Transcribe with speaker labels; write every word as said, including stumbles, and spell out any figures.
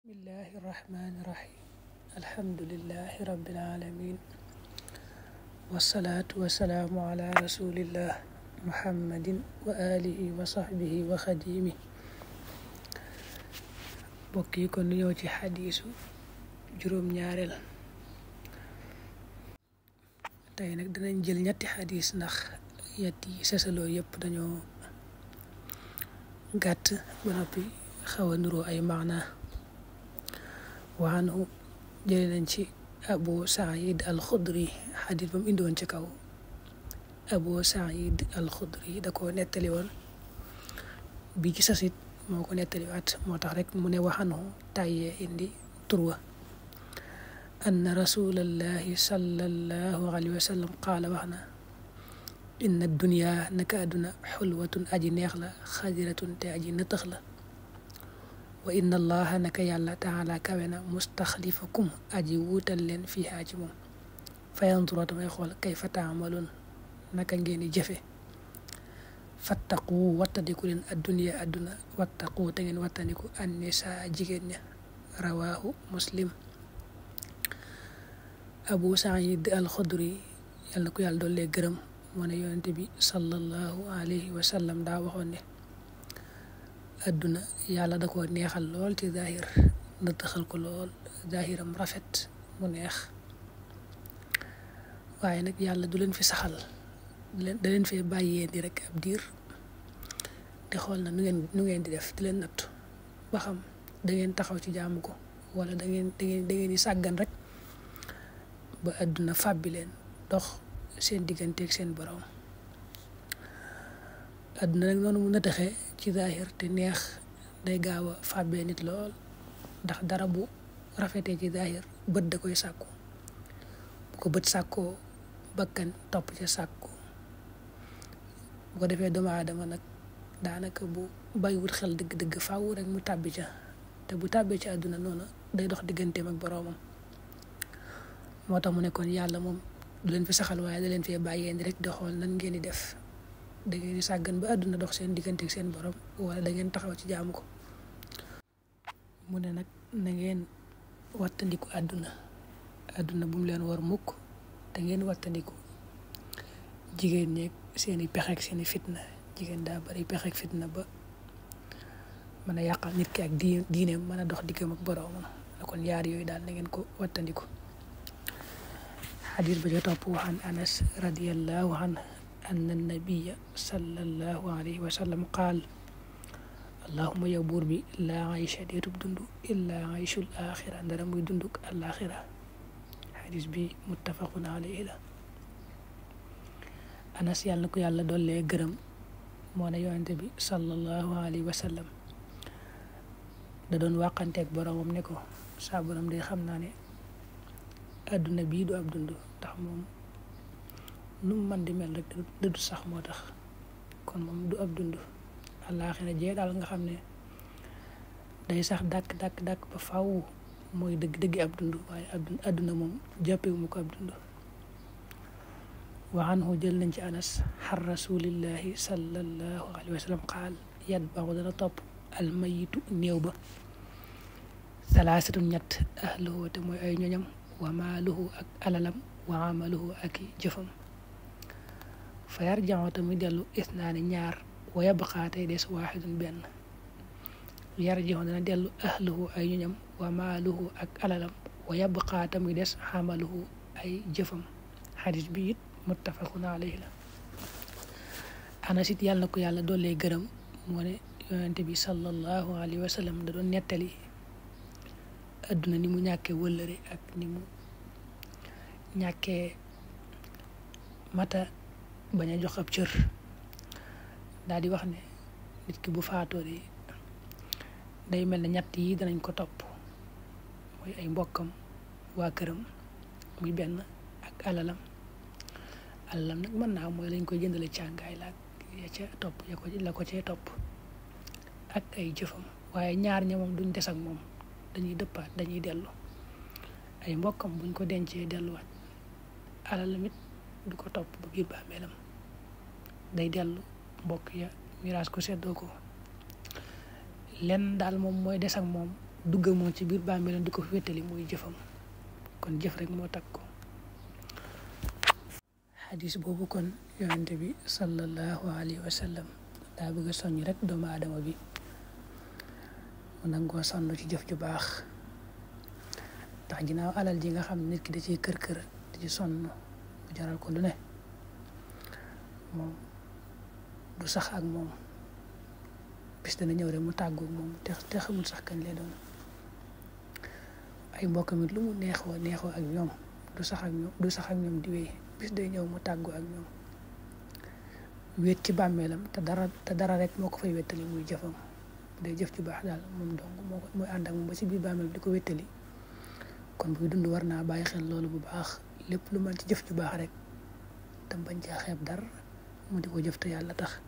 Speaker 1: bismillahi irrahmani irrahim alhamdulillahi rabbil alamin wassalaatu wassalaamu ala rasulillah muhammadin wa alihi wa sahbihi wa xadimi bokk yi kon ñëw ci xadiisu juróom ñaareel tey nag dinañ jël ñetti xadiis ndax yet yi sasaloo yëpp dañoo gàtt ba noppi xaw a nuroo ay maana wa anhu jële nañ ci abu said al xudri xadis ba mu indoon ci kaw abu said al xudri da ko nettali woon bi ci sasit moo ko nettaliwaat moo tax rek mu ne wa anhu tàyyee indi turwa anna rasulallahi sallallahu alayhi wa sallam qaala wax na inna dunya naka àdduna xulwatun aji neex la xadiratun te aji nëtëx la wa inna allaha naka yàlla taala kawe na mustaxlifakum aji wuutal leen fiihaa ci moom fayandura tamay xool kayfa taamaloon naka ngeen di jëfe fattaqu wattandiku leen adduniya adduna wattaqu te ngeen wattandiku annisaa jigéen ña rawaahu muslim abu said al xudri yàlla na ko yàlla doollee gërëm moo ne yonente bi sallallahu alayhi wa sallam daa waxoon ne adduna yàlla da ko neexal lool ci zahir na taxal ko lool zahiram rafet mu neex waaye nag yàlla du leen fi saxal da leen fee bàyyee di rek ab diir di xool na nu ngeen nu ngeen di def di leen nattu ba xam da ngeen taxaw ci jaamu ko wala da ngeen da ngeen da ngeen di sàggan rek ba adduna fàbbi leen dox seen digganteeg seen borom adduna nag noonu mu nataxee ci zahir te neex day gaaw a fàbbee nit lool ndax dara bu rafetee ci zahir bët da koy sàkku bu ko bët sàkkoo bakkan topp ca sàkku bu ko defee doomu aadama nag daanaka bu bàyyiwut xel dëgg-dëgg faaw rek mu tàbbi ca te bu tàbbee ci àdduna noonu day dox digganteem ak boroomam moo tax mu ne kon yàlla moom du leen fi saxal waaye da leen fee bàyyee ni rek di xool nan ngeen di def da ngeen di sàggan ba àdduna dox seen diggante ak seen borom wala da ngeen taxaw ci jaamu ko mu ne nag na ngeen wattandiku àdduna àdduna bu mu leen war mukk da ngeen wattandiku jigéen ñeeg seeni pexe ak seeni fitna jigéen daa bari pexe ak fitna ba mën a yàqal nit ki ak di diineem mën a dox diggam ak boroomam na kon yaar yooyu daal na ngeen ko wattandiku xadis ba jo topp waxaan anas radiallahu anhu anna nabiya sallallahu alayhi wa sallam qaal allahuma yow buur bi laa aysha deetub dund illaa ayshul axira ndara muy dunduk alaxira xadis bi muttafaqun alayhi la anas yàlla na ko yàlla dollee gërëm moo ne yonente bi sallallahu alayhi wa sallam da doon wàqanteeg boromam ne ko saa borom de xam naa ne adduna bii du ab dund ndax moom nu mu man di mel rek dëddu sax moo tax kon moom du ab dund àllaaxira jee daal nga xam ne day sax dàkk dàkk dàkk ba faw mooy dëgg dëgg ab dund waaye adduna moom jàppewu mu ko ab dund wa anhu jël nañ ci anas xar rasulillahi sallallahu alayhi wa sallam qaal yat baxu dana topp almayitu néew ba salaasatu ñett ahluhu te mooy ay ñoñam wa maaluhu ak alalam wa amaluhu ak i jëfam fa yarjaxoo tamit dellu isnaani ñaar wa yabqaatay des waaxidun benn yarjaxoo dana dellu ahluhu ay ñoñam wa maaluhu ak alalam wa yabqaa tamit des amaluhu ay jëfam xadis bi it muttafaqun alayhi la anas it yàlla na ko yàlla doollee gërëm moo ne yonente bi sallallahu alayhi wa sallam da doon nettali adduna ni mu ñàkkee wëllëre ak ni mu ñàkkee mata bañ a jox ab cër daal di wax ne nit ki bu faatoo de day mel ne ñett yi danañ ko topp mooy ay mbokkam waa këram muy benn ak alalam alalam nag mën naa mooy lañ koy jëndale càngaay la ya ca topp ya ko la ko cee topp ak ay jëfam waaye ñaar ña moom duñ des ak moom dañuy dëppaat dañuy dellu ay mbokkam buñ ko dencee delluwaat alalam it du ko topp ba biir bàmmeelam day dellu mbokk ya miraas ko seddoo ko lenn daal moom mooy des ak moom dugg moom ci biir bàmmeelam di ko wéttali muy jëfam kon jëf rek moo takk ko. xadis boobu kon yonente bi sallallahu alayhi wa sallam daa bëgg a soññ rek doomu aadama bi mu nangoo sonn ci jëf ju baax ndax ginnaaw alal ji nga xam nit ki da ciy kër kër di ci sonn mu jaral ko lu ne moom du sax ak moom bis dana ñëw rek mu tàggoog moom te te xamul sax kañ lay doon. ay mbokkam it lu mu neexoo neexoo ak ñoom du sax ak ñoom du sax ak ñoom di wéy bis day ñëw mu tàggoo ak ñoom wéet ci bàmmeelam te dara te dara rek moo ko fay wéttali muy jëfam day jëf ju baax daal moom donc moo ko mooy ànd ak moom ba ci biir bàmmeel di ko wéttali kon buy dund war naa bàyyi xel loolu bu baax lépp lu mën ci jëf ju baax rek tam bañ caa xeeb dara mu di ko jëf te yàlla tax.